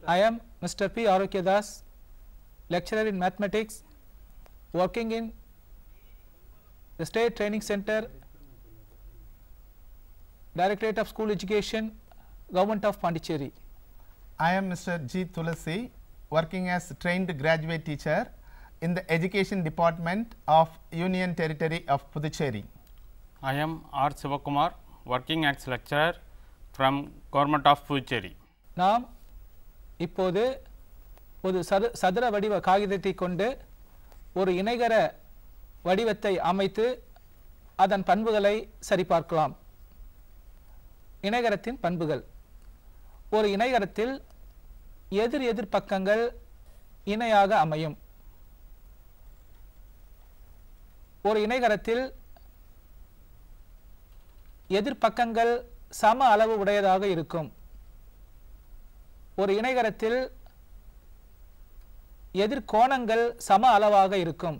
I am Mr. P. Arokyadas, lecturer in mathematics, working in the State Training Center, Directorate of School Education, Government of Pondicherry. I am Mr. G. Tulasi, working as trained graduate teacher in the Education Department of Union Territory of Puducherry. I am R. Sivakumar, working as lecturer from Government of Puducherry. நாம் இப்போது ஒரு சதுர வடிவ காகிதத்தை கொண்டு ஒரு இணைகர வடிவத்தை அமைத்து அதன் பண்புகளை சரிபார்க்கலாம். இணைகரத்தின் பண்புகள். ஒரு இணைகரத்தில் எதிர் பக்கங்கள் இணையாக அமையும். ஒரு இணைகரத்தில் எதிர்பக்கங்கள் சம அளவு உடையதாக இருக்கும். ஒரு இணைகரத்தில் எதிர்கோணங்கள் சம அளவாக இருக்கும்.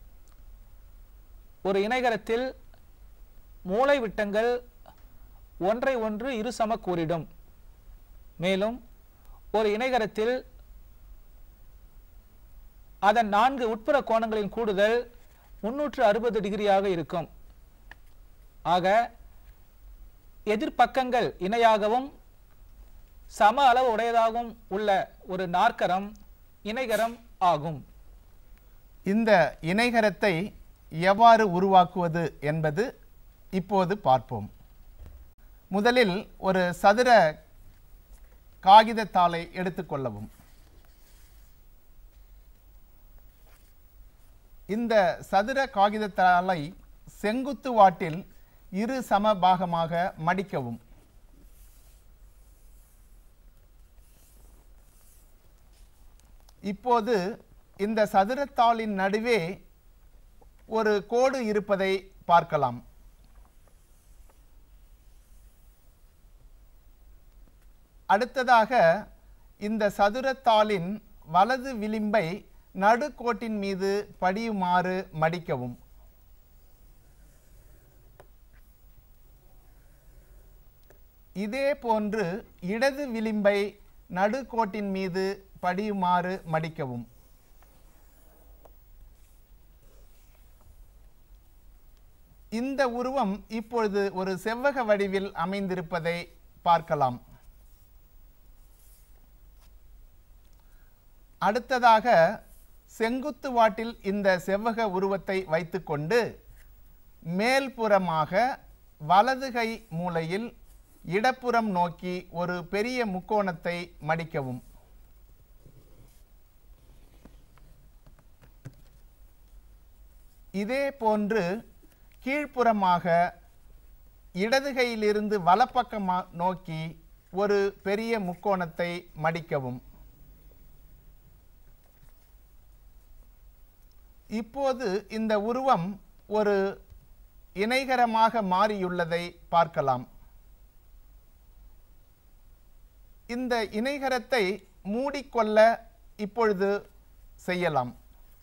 ஒரு இணைகரத்தில் மூலைவிட்டங்கள் ஒன்றை ஒன்று இருசம கூறிடும். மேலும் ஒரு இணைகரத்தில் அதன் 4 உட்புற கோணங்களின் கூடுதல் 360 டிகிரியாக இருக்கும். ஆக எதிர்பக்கங்கள் இணையாகவும் சம அளவு உடையதாகவும் உள்ள ஒரு நாற்கரம் இணைகரம் ஆகும். இந்த இணைகரத்தை எவ்வாறு உருவாக்குவது என்பது இப்போது பார்ப்போம். முதலில் ஒரு சதுர காகிதத்தாளை எடுத்துக்கொள்ளவும். இந்த சதுர காகிதத்தாளை செங்குத்து வாட்டில் இரு சம பாகமாக மடிக்கவும். இப்போது இந்த சதுரத்தாளின் நடுவே ஒரு கோடு இருப்பதை பார்க்கலாம். அடுத்ததாக இந்த சதுரத்தாளின் வலது விளிம்பை நடுக்கோட்டின் மீது படியுமாறு மடிக்கவும். இதே போன்று இடது விளிம்பை நடுக்கோட்டின் மீது படியுமாறு மடிக்கவும். இந்த உருவம் இப்பொழுது ஒரு செவ்வக வடிவில் அமைந்திருப்பதை பார்க்கலாம். அடுத்ததாக செங்குத்து வாட்டில் இந்த செவ்வக உருவத்தை வைத்துக்கொண்டு மேல்புறமாக வலது கை மூலையில் இடப்புறம் நோக்கி ஒரு பெரிய முக்கோணத்தை மடிக்கவும். இதே போன்று கீழ்ப்புறமாக இடது கையிலிருந்து வலப்பக்கம் நோக்கி ஒரு பெரிய முக்கோணத்தை மடிக்கவும். இப்போது இந்த உருவம் ஒரு இணைகரமாக மாறியுள்ளதை பார்க்கலாம். இந்த இணைகரத்தை மூடிக்கொள்ள இப்பொழுது செய்யலாம்.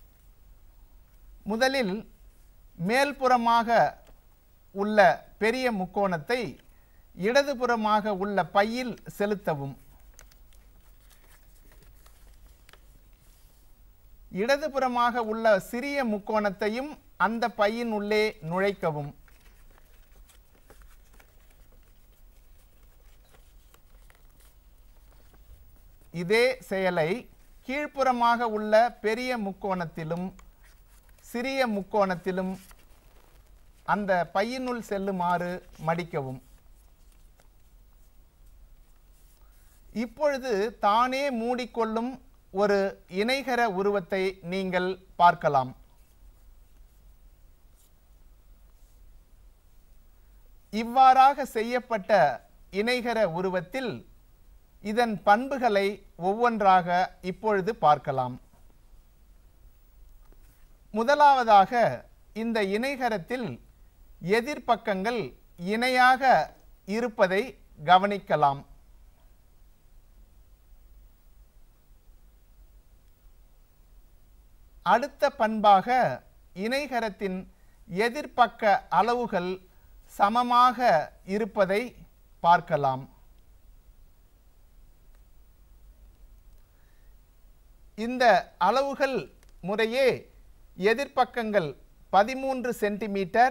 முதலில் மேல்புறமாக உள்ள பெரிய முக்கோணத்தை இடதுபுறமாக உள்ள பையில் செலுத்தவும். இடதுபுறமாக உள்ள சிறிய முக்கோணத்தையும் அந்த பையின் உள்ளே நுழைக்கவும். இதே செயலை கீழ்ப்புறமாக உள்ள பெரிய முக்கோணத்திலும் சிறிய முக்கோணத்திலும் அந்த பையினுள் செல்லுமாறு மடிக்கவும். இப்பொழுது தானே மூடிக்கொள்ளும் ஒரு இணைகர உருவத்தை நீங்கள் பார்க்கலாம். இவ்வாறாக செய்யப்பட்ட இணைகர உருவத்தில் இதன் பண்புகளை ஒவ்வொன்றாக இப்பொழுது பார்க்கலாம். முதலாவதாக இந்த இணைகரத்தில் எதிர்பக்கங்கள் இணையாக இருப்பதை கவனிக்கலாம். அடுத்த பண்பாக இணைகரத்தின் எதிர்பக்க அளவுகள் சமமாக இருப்பதை பார்க்கலாம். இந்த அளவுகள் முறையே எதிர்பக்கங்கள் 13 சென்டிமீட்டர்,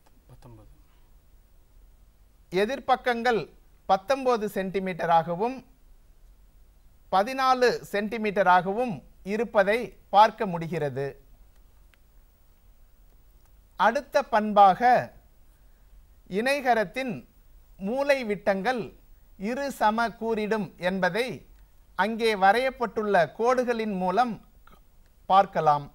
எதிர்பக்கங்கள் 19 சென்டிமீட்டராகவும் 14 சென்டிமீட்டராகவும் இருப்பதை பார்க்க முடிகிறது. அடுத்த பண்பாக இணைகரத்தின் மூலை விட்டங்கள் இரு சம கூறிடும் என்பதை அங்கே வரையப்பட்டுள்ள கோடுகளின் மூலம் பார்க்கலாம்.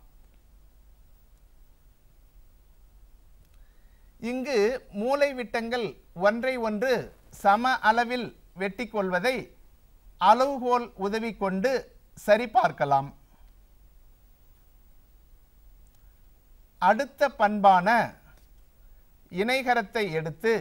இங்கு மூலை விட்டங்கள் ஒன்றை ஒன்று சம அளவில் வெட்டிக்கொள்வதை அளவுகோல் உதவி கொண்டு சரிபார்க்கலாம். அடுத்த பண்பான இணைகரத்தை எடுத்து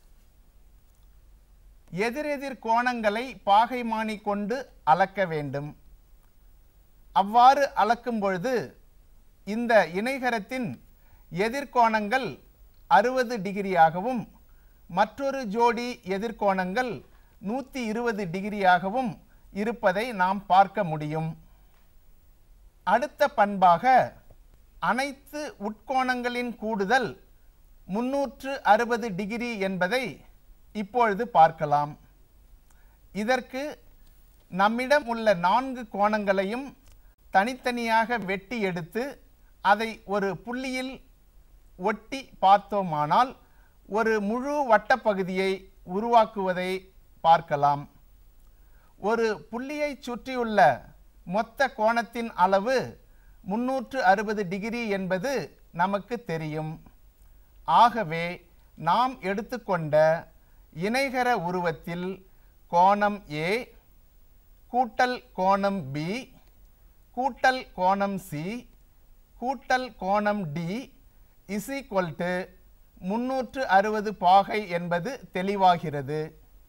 எதிரெதிர் கோணங்களை பாகைமானி கொண்டு அளக்க வேண்டும். அவ்வாறு அளக்கும் பொழுது இந்த இணைகரத்தின் எதிர்கோணங்கள் 60 டிகிரியாகவும் மற்றொரு ஜோடி எதிர்கோணங்கள் 120 டிகிரியாகவும் இருப்பதை நாம் பார்க்க முடியும். அடுத்த பண்பாக அனைத்து உட்கோணங்களின் கூடுதல் 360 டிகிரி என்பதை இப்பொழுது பார்க்கலாம். இதற்கு நம்மிடம் உள்ள 4 கோணங்களையும் தனித்தனியாக வெட்டி எடுத்து அதை ஒரு புள்ளியில் ஒட்டி பார்த்தோமானால் ஒரு முழு வட்டப்பகுதியை உருவாக்குவதை பார்க்கலாம். ஒரு புள்ளியை சுற்றியுள்ள மொத்த கோணத்தின் அளவு 360 டிகிரி என்பது நமக்கு தெரியும். ஆகவே நாம் எடுத்துக்கொண்ட இணைகர உருவத்தில் கோணம் A கூட்டல் கோணம் B கூட்டல் கோணம் C கூட்டல் கோணம் D இஸ் ஈக்குவல் டு 360 பாகை என்பது தெளிவாகிறது.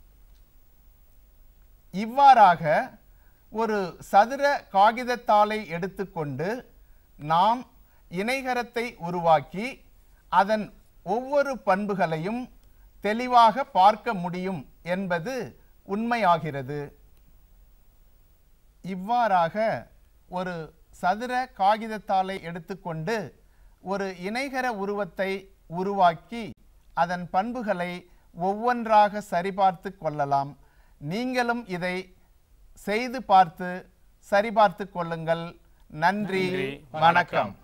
இவ்வாறாக ஒரு சதுர காகிதத்தாளை எடுத்துக்கொண்டு நாம் இணைகரத்தை உருவாக்கி அதன் ஒவ்வொரு பண்புகளையும் தெளிவாக பார்க்க முடியும் என்பது உண்மையாகிறது. இவ்வாறாக ஒரு சதுர காகிதத்தாளை எடுத்துக்கொண்டு ஒரு இணைகர உருவத்தை உருவாக்கி அதன் பண்புகளை ஒவ்வொன்றாக சரிபார்த்து கொள்ளலாம். நீங்களும் இதை செய்து பார்த்து சரிபார்த்து கொள்ளுங்கள். நன்றி, வணக்கம்.